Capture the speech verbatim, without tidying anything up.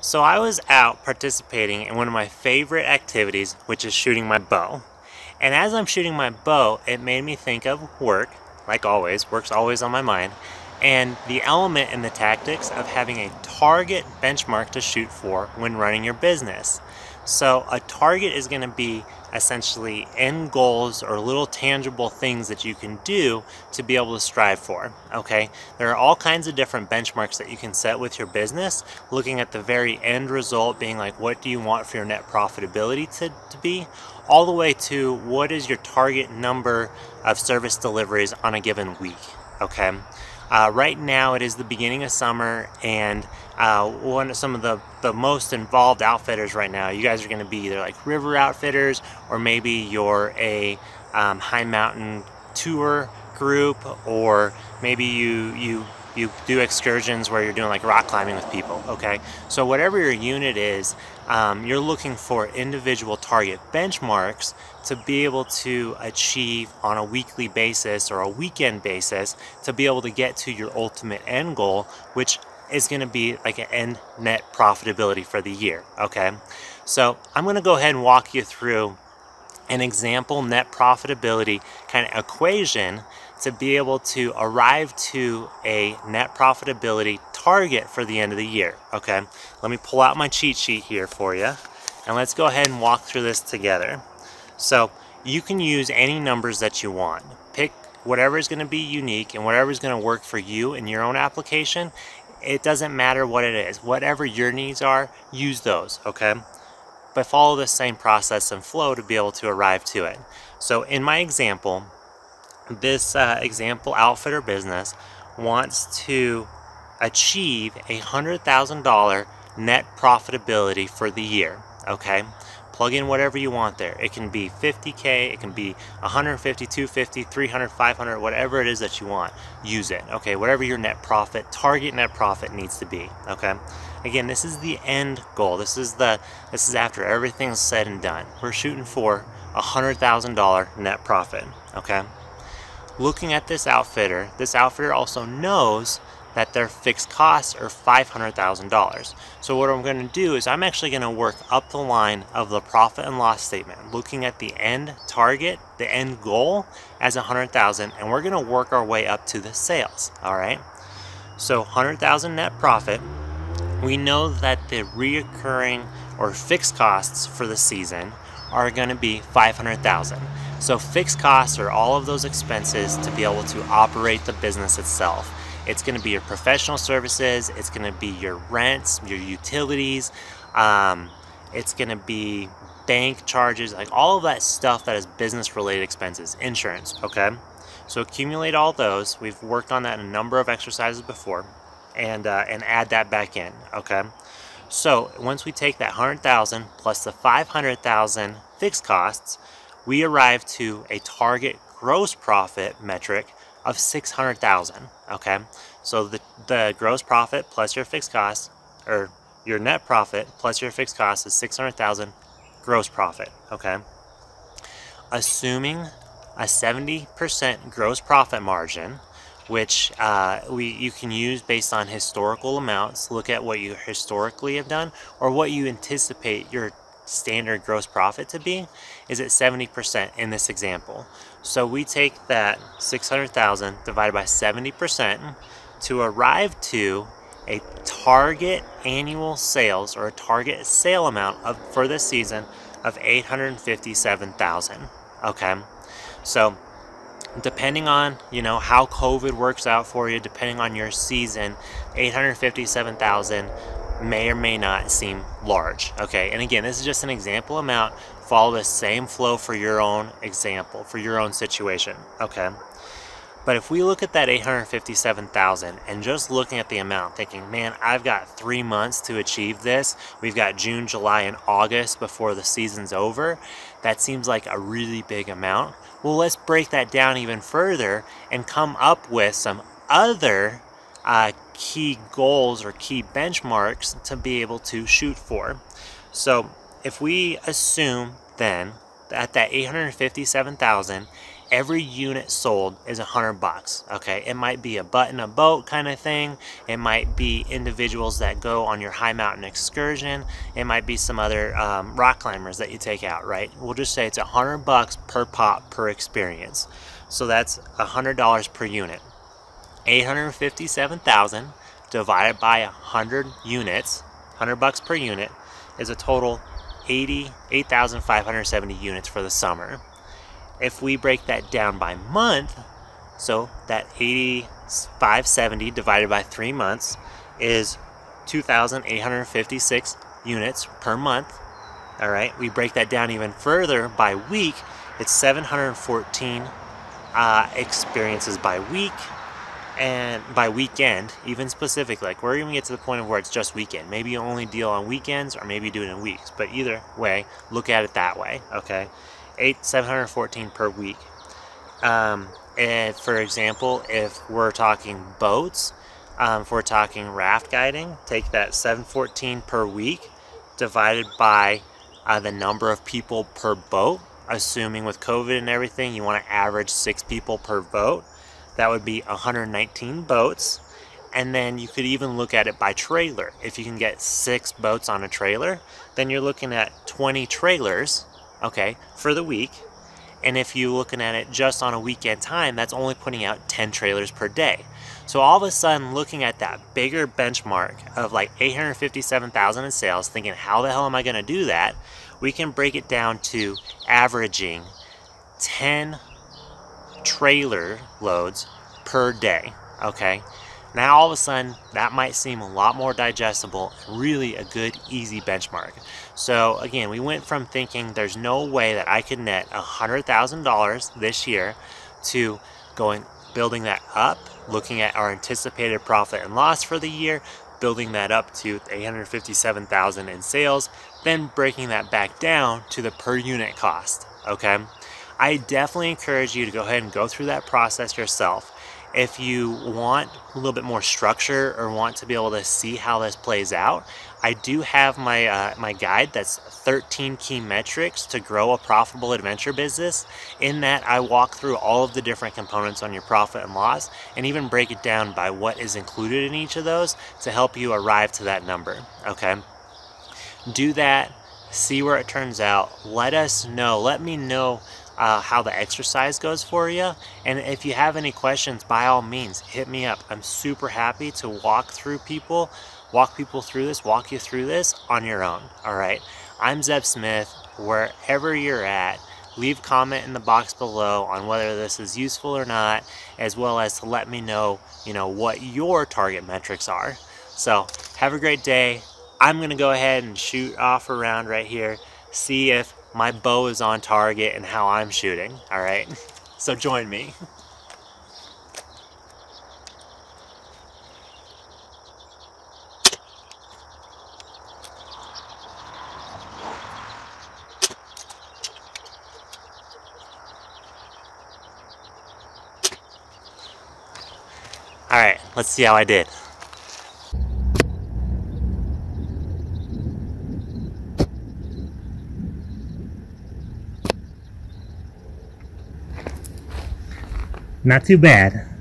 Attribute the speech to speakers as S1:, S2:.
S1: So I was out participating in one of my favorite activities, which is shooting my bow. And as I'm shooting my bow, it made me think of work, like always, work's always on my mind, and the element and the tactics of having a target benchmark to shoot for when running your business. So a target is going to be essentially end goals or little tangible things that you can do to be able to strive for. Okay, there are all kinds of different benchmarks that you can set with your business, looking at the very end result being like, what do you want for your net profitability to, to be, all the way to what is your target number of service deliveries on a given week. Okay. Uh, right now it is the beginning of summer, and uh, one of some of the, the most involved outfitters right now, you guys are going to be either like river outfitters, or maybe you're a um, high mountain tour group, or maybe you you you do excursions where you're doing like rock climbing with people. Okay, so whatever your unit is, um, you're looking for individual target benchmarks to be able to achieve on a weekly basis or a weekend basis to be able to get to your ultimate end goal, which is going to be like an end net profitability for the year. Okay, so I'm going to go ahead and walk you through an example net profitability kind of equation to be able to arrive to a net profitability target for the end of the year. Okay, let me pull out my cheat sheet here for you, and let's go ahead and walk through this together. So you can use any numbers that you want. Pick whatever is going to be unique and whatever is going to work for you in your own application. It doesn't matter what it is. Whatever your needs are, use those. Okay, but follow the same process and flow to be able to arrive to it. So in my example, this uh, example outfitter business wants to achieve a hundred thousand dollar net profitability for the year. Okay, plug in whatever you want there. It can be fifty K, it can be one hundred fifty, two hundred fifty, three hundred, five hundred, whatever it is that you want, use it. Okay, whatever your net profit, target net profit needs to be. Okay, again, this is the end goal. This is the this is after everything's said and done. We're shooting for a hundred thousand dollar net profit. Okay, looking at this outfitter, this outfitter also knows that their fixed costs are five hundred thousand dollars. So what I'm going to do is I'm actually going to work up the line of the profit and loss statement, looking at the end target, the end goal as one hundred thousand, and we're going to work our way up to the sales. All right. So one hundred thousand net profit. We know that the reoccurring or fixed costs for the season are going to be five hundred thousand. So fixed costs are all of those expenses to be able to operate the business itself. It's going to be your professional services, it's going to be your rents, your utilities, um, it's going to be bank charges, like all of that stuff that is business related expenses, insurance. Okay, so accumulate all those. We've worked on that in a number of exercises before, and uh, and add that back in. Okay, so once we take that one hundred thousand plus the five hundred thousand fixed costs, we arrive to a target gross profit metric of six hundred thousand. Okay, so the, the gross profit plus your fixed costs, or your net profit plus your fixed costs, is six hundred thousand gross profit. Okay, assuming a seventy percent gross profit margin, which uh, we you can use based on historical amounts. Look at what you historically have done or what you anticipate your standard gross profit to be, is at seventy percent in this example. So we take that six hundred thousand divided by seventy percent to arrive to a target annual sales, or a target sale amount of for this season of eight hundred fifty-seven thousand. Okay, so depending on, you know, how COVID works out for you, depending on your season, eight hundred fifty-seven thousand may or may not seem large. Okay, and again, this is just an example amount. Follow the same flow for your own example, for your own situation. Okay, but if we look at that eight hundred fifty-seven thousand and just looking at the amount, thinking, man, I've got three months to achieve this, we've got June, July, and August before the season's over, that seems like a really big amount. Well, let's break that down even further and come up with some other uh, key goals or key benchmarks to be able to shoot for. So if we assume then that that eight hundred fifty-seven thousand every unit sold is a hundred bucks. Okay, it might be a butt in a boat kind of thing. It might be individuals that go on your high mountain excursion. It might be some other um, rock climbers that you take out, right? We'll just say it's a hundred bucks per pop per experience. So that's a hundred dollars per unit. eight hundred fifty-seven thousand divided by a hundred units, hundred bucks per unit, is a total eighty-eight thousand five hundred seventy units for the summer. If we break that down by month, so that eighty-five seventy divided by three months is two thousand eight hundred fifty-six units per month. All right, we break that down even further by week, it's seven hundred fourteen uh, experiences by week. And by weekend, even specific, like we're going to get to the point of where it's just weekend. Maybe you only deal on weekends, or maybe you do it in weeks. But either way, look at it that way, okay? Eight, seven hundred fourteen per week. Um, and for example, if we're talking boats, um, if we're talking raft guiding, take that seven hundred fourteen per week divided by uh, the number of people per boat. Assuming with COVID and everything, you want to average six people per boat. That would be one hundred nineteen boats. And then you could even look at it by trailer. If you can get six boats on a trailer, then you're looking at twenty trailers, okay, for the week. And if you're looking at it just on a weekend time, that's only putting out ten trailers per day. So all of a sudden, looking at that bigger benchmark of like eight hundred fifty-seven thousand in sales, thinking, how the hell am I going to do that? We can break it down to averaging ten trailer loads per day. Okay, now all of a sudden that might seem a lot more digestible, really a good easy benchmark. So again, we went from thinking there's no way that I could net a hundred thousand dollars this year to going building that up, looking at our anticipated profit and loss for the year, building that up to eight hundred fifty-seven thousand in sales, then breaking that back down to the per unit cost. Okay, I definitely encourage you to go ahead and go through that process yourself. If you want a little bit more structure or want to be able to see how this plays out, I do have my uh, my guide that's thirteen key metrics to grow a profitable adventure business. In that, I walk through all of the different components on your profit and loss, and even break it down by what is included in each of those to help you arrive to that number. Okay, do that, see where it turns out. Let us know. Let me know Uh, how the exercise goes for you, and if you have any questions, by all means hit me up. I'm super happy to walk through people walk people through this walk you through this on your own. All right, I'm Zeb Smith. Wherever you're at, leave a comment in the box below on whether this is useful or not, as well as to let me know you know what your target metrics are. So have a great day. I'm gonna go ahead and shoot off around right here, see if my bow is on target and how I'm shooting. All right, so join me. All right, let's see how I did. Not too bad.